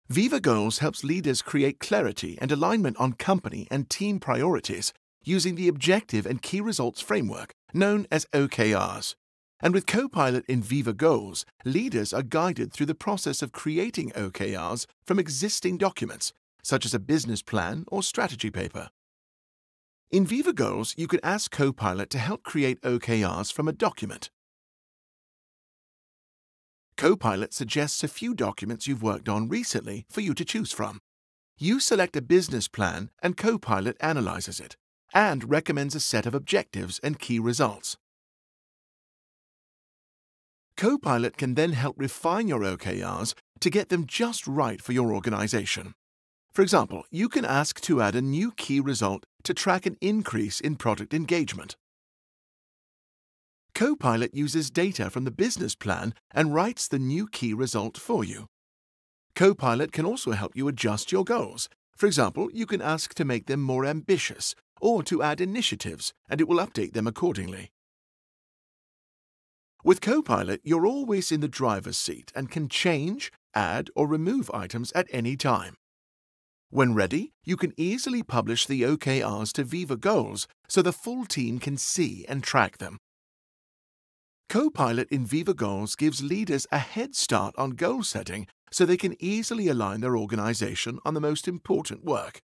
Viva Goals helps leaders create clarity and alignment on company and team priorities using the Objective and Key Results framework, known as OKRs. And with Copilot in Viva Goals, leaders are guided through the process of creating OKRs from existing documents, such as a business plan or strategy paper. In Viva Goals, you can ask Copilot to help create OKRs from a document. Copilot suggests a few documents you've worked on recently for you to choose from. You select a business plan and Copilot analyzes it and recommends a set of objectives and key results. Copilot can then help refine your OKRs to get them just right for your organization. For example, you can ask to add a new key result to track an increase in product engagement. Copilot uses data from the business plan and writes the new key result for you. Copilot can also help you adjust your goals. For example, you can ask to make them more ambitious or to add initiatives, and it will update them accordingly. With Copilot, you're always in the driver's seat and can change, add, or remove items at any time. When ready, you can easily publish the OKRs to Viva Goals so the full team can see and track them. Copilot in Viva Goals gives leaders a head start on goal setting so they can easily align their organization on the most important work.